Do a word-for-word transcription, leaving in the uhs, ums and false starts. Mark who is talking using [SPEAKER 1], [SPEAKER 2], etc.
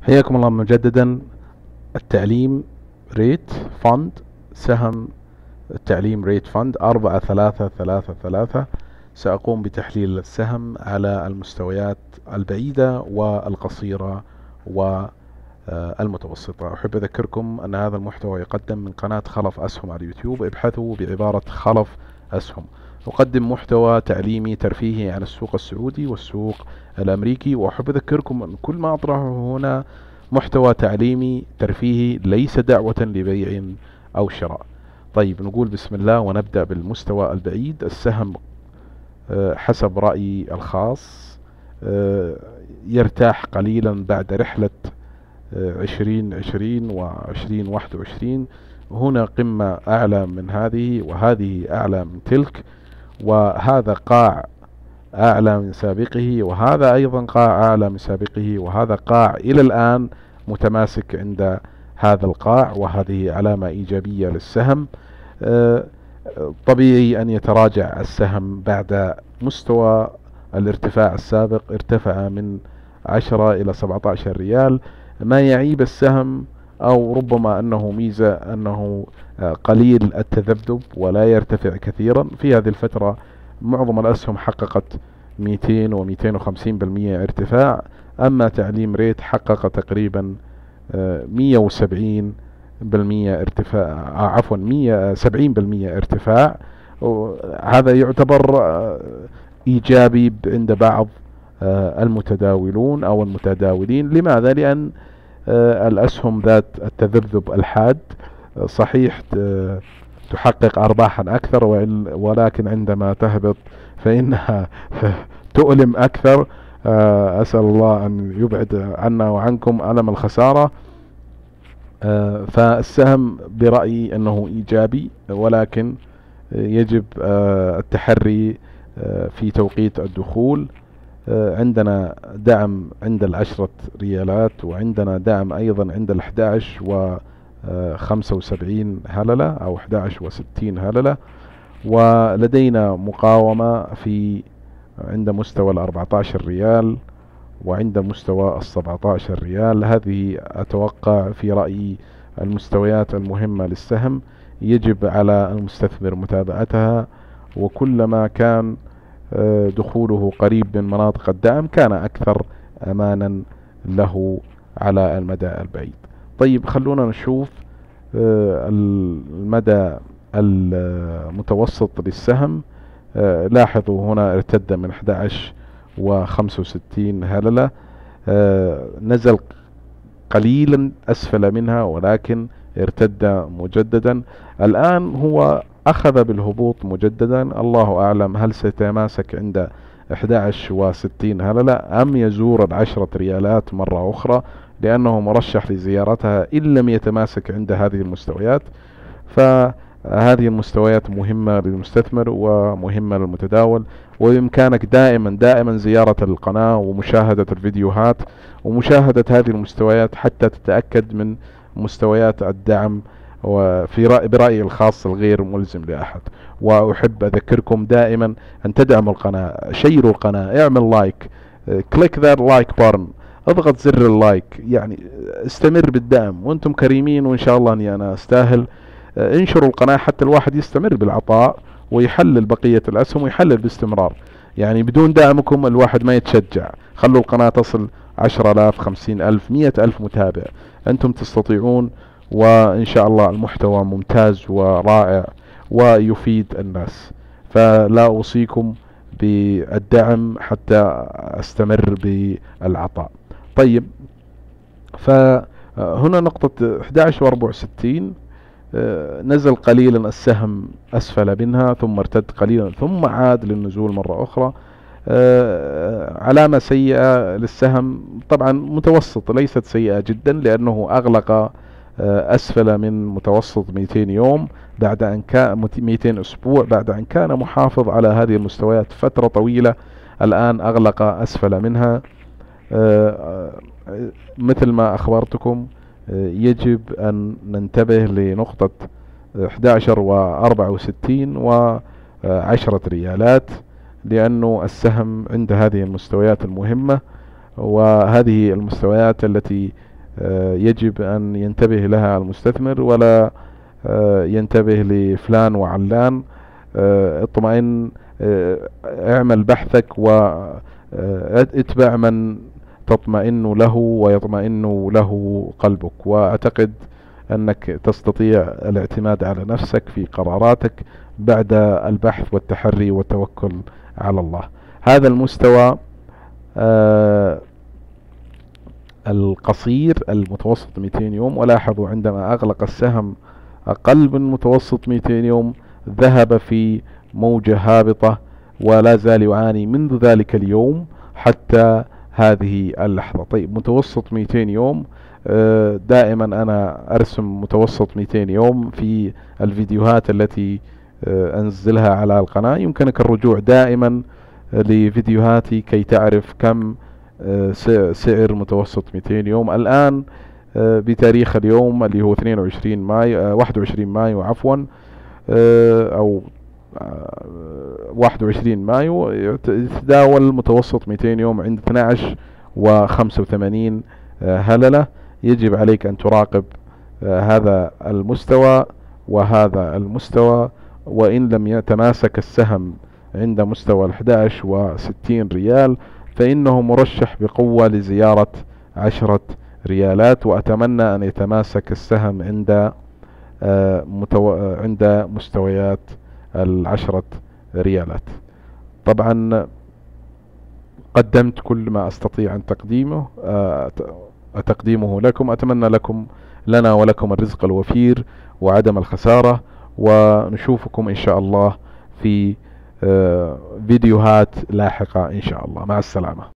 [SPEAKER 1] حياكم الله مجددا. التعليم ريت فند، سهم التعليم ريت فند أربعة ثلاثة ثلاثة ثلاثة. سأقوم بتحليل السهم على المستويات البعيدة والقصيرة والمتوسطة. أحب أذكركم أن هذا المحتوى يقدم من قناة خلف أسهم على اليوتيوب. ابحثوا بعبارة خلف أسهم. أقدم محتوى تعليمي ترفيهي عن السوق السعودي والسوق الأمريكي، وأحب أذكركم أن كل ما أطرحه هنا محتوى تعليمي ترفيهي، ليس دعوة لبيع أو شراء. طيب نقول بسم الله ونبدأ بالمستوى البعيد. السهم حسب رأيي الخاص يرتاح قليلا بعد رحلة عشرين عشرين وعشرين واحد وعشرين. هنا قمة أعلى من هذه، وهذه أعلى من تلك، وهذا قاع أعلى من سابقه، وهذا أيضا قاع أعلى من سابقه، وهذا قاع إلى الآن متماسك عند هذا القاع، وهذه علامة إيجابية للسهم. طبيعي أن يتراجع السهم بعد مستوى الارتفاع السابق، ارتفع من عشرة إلى سبعة عشر ريال. ما يعيب السهم أو ربما أنه ميزة أنه قليل التذبذب ولا يرتفع كثيرا. في هذه الفترة معظم الأسهم حققت مئتين و مئتين وخمسين بالمئة ارتفاع، أما تعليم ريت حقق تقريبا مئة وسبعين بالمئة ارتفاع، عفوا مئة وسبعين بالمئة ارتفاع. هذا يعتبر إيجابي عند بعض المتداولون أو المتداولين. لماذا؟ لأن الأسهم ذات التذبذب الحاد صحيح تحقق أرباحا أكثر، ولكن عندما تهبط فإنها تؤلم أكثر. أسأل الله أن يبعد عنا وعنكم ألم الخسارة. فالسهم برأيي أنه إيجابي، ولكن يجب التحري في توقيت الدخول. عندنا دعم عند العشرة ريالات، وعندنا دعم أيضا عند الأحد عشر وخمسة وسبعين هللة أو أحد عشر وستين هللة، ولدينا مقاومة في عند مستوى الأربعة عشر ريال وعند مستوى السبعة عشر ريال. هذه أتوقع في رأيي المستويات المهمة للسهم، يجب على المستثمر متابعتها، وكلما كان دخوله قريب من مناطق الدعم كان أكثر أمانا له على المدى البعيد. طيب خلونا نشوف المدى المتوسط للسهم. لاحظوا هنا ارتد من أحد عشر وخمسة وستين هللة، نزل قليلا أسفل منها ولكن ارتد مجددا. الآن هو أخذ بالهبوط مجددا، الله أعلم هل سيتماسك عند أحد عشر وستين هللة أم يزور العشرة ريالات مرة أخرى، لأنه مرشح لزيارتها إن لم يتماسك عند هذه المستويات. فهذه المستويات مهمة للمستثمر ومهمة للمتداول، وبإمكانك دائما دائما زيارة القناة ومشاهدة الفيديوهات ومشاهدة هذه المستويات حتى تتأكد من مستويات الدعم، وفي رأي برأيي الخاص الغير ملزم لأحد. وأحب أذكركم دائما أن تدعموا القناة، شيروا القناة، اعمل لايك، كليك ذا لايك بارن، اضغط زر اللايك، يعني استمر بالدعم وانتم كريمين، وإن شاء الله أني أنا أستاهل. انشروا القناة حتى الواحد يستمر بالعطاء ويحلل بقية الأسهم ويحلل باستمرار. يعني بدون دعمكم الواحد ما يتشجع. خلوا القناة تصل عشرة آلاف، خمسين ألف، مئة ألف متابع، أنتم تستطيعون، وإن شاء الله المحتوى ممتاز ورائع ويفيد الناس. فلا أوصيكم بالدعم حتى أستمر بالعطاء. طيب فهنا نقطة أحد عشر وأربعة وستين، نزل قليلا السهم أسفل منها ثم ارتد قليلا ثم عاد للنزول مرة أخرى. علامة سيئة للسهم، طبعا متوسط، ليست سيئة جدا، لأنه أغلق أسفل من متوسط مئتين يوم بعد أن كان مئتين أسبوع بعد أن كان محافظ على هذه المستويات فترة طويلة. الآن أغلق أسفل منها. مثل ما أخبرتكم يجب أن ننتبه لنقطة أحد عشر وأربعة وستين وعشرة ريالات، لأنه السهم عند هذه المستويات المهمة، وهذه المستويات التي يجب أن ينتبه لها المستثمر، ولا ينتبه لفلان وعلان. اطمئن، اعمل بحثك واتبع من تطمئن له ويطمئن له قلبك، وأعتقد أنك تستطيع الاعتماد على نفسك في قراراتك بعد البحث والتحري والتوكل على الله. هذا المستوى آه القصير المتوسط مئتين يوم، ولاحظوا عندما أغلق السهم أقل من متوسط مئتين يوم ذهب في موجة هابطة، ولا زال يعاني منذ ذلك اليوم حتى هذه اللحظة. طيب متوسط مئتين يوم، دائما أنا أرسم متوسط مئتين يوم في الفيديوهات التي أنزلها على القناة. يمكنك الرجوع دائما لفيديوهاتي كي تعرف كم سعر متوسط مئتين يوم الآن بتاريخ اليوم اللي هو اثنين وعشرين مايو واحد وعشرين مايو عفوا أو واحد وعشرين مايو، يتداول متوسط مئتين يوم عند اثني عشر وخمسة وثمانين هللة. يجب عليك أن تراقب هذا المستوى وهذا المستوى، وإن لم يتماسك السهم عند مستوى أحد عشر وستين ريال فإنه مرشح بقوة لزيارة عشرة ريالات، وأتمنى أن يتماسك السهم عند متو... عند مستويات العشرة ريالات. طبعا قدمت كل ما أستطيع أن تقديمه تقديمه لكم. أتمنى لكم لنا ولكم الرزق الوفير وعدم الخسارة، ونشوفكم إن شاء الله في فيديوهات لاحقة إن شاء الله. مع السلامة.